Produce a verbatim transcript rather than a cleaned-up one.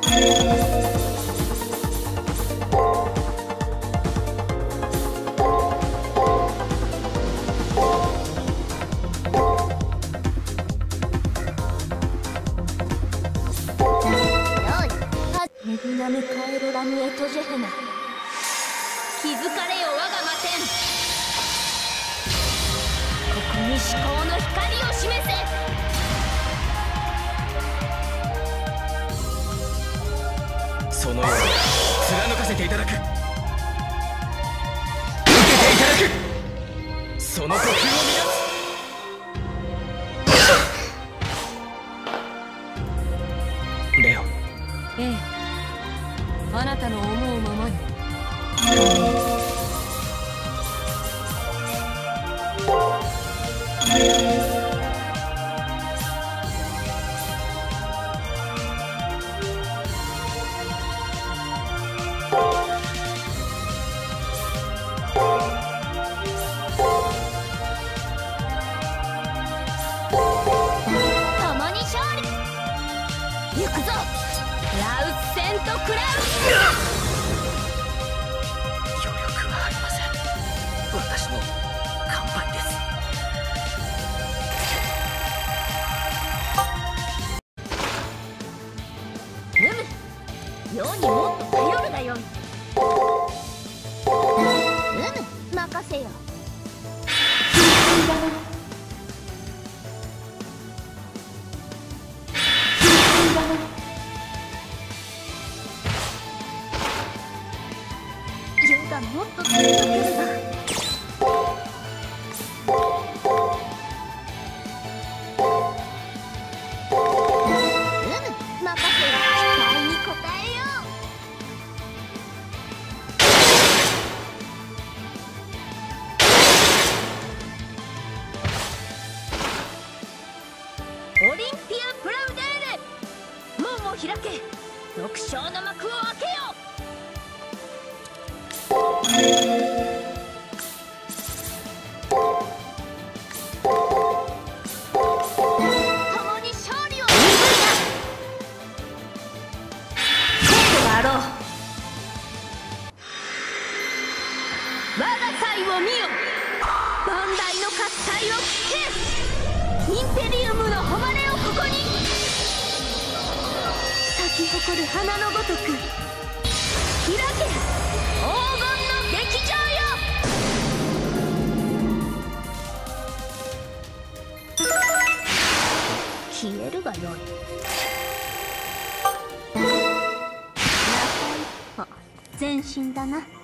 メグナムカエロラムエトジェヘナ、気づかれよ我が魔天。ここに至高の光を示せ。 そのように貫かせていただく。受けていただく。その呼吸を乱す。レオ。 ええ、あなたの思うままに。共に勝利。行くぞラウスセントクラウン。 余力はありません。私の完敗です。 うむ、世にもっと頼るがよい。うむ、任せよ。世がもっと強ければ。オリンピア・プラウデーレ、門を開け。独唱の幕を開けよ。共に勝利を。今度はあろう。我が才を見よ。万代の喝采を聞け。インペリウムの誉れをここに。咲き誇る花のごとく開け。黄金の劇場よ。消えるがよい。中一歩前進だな。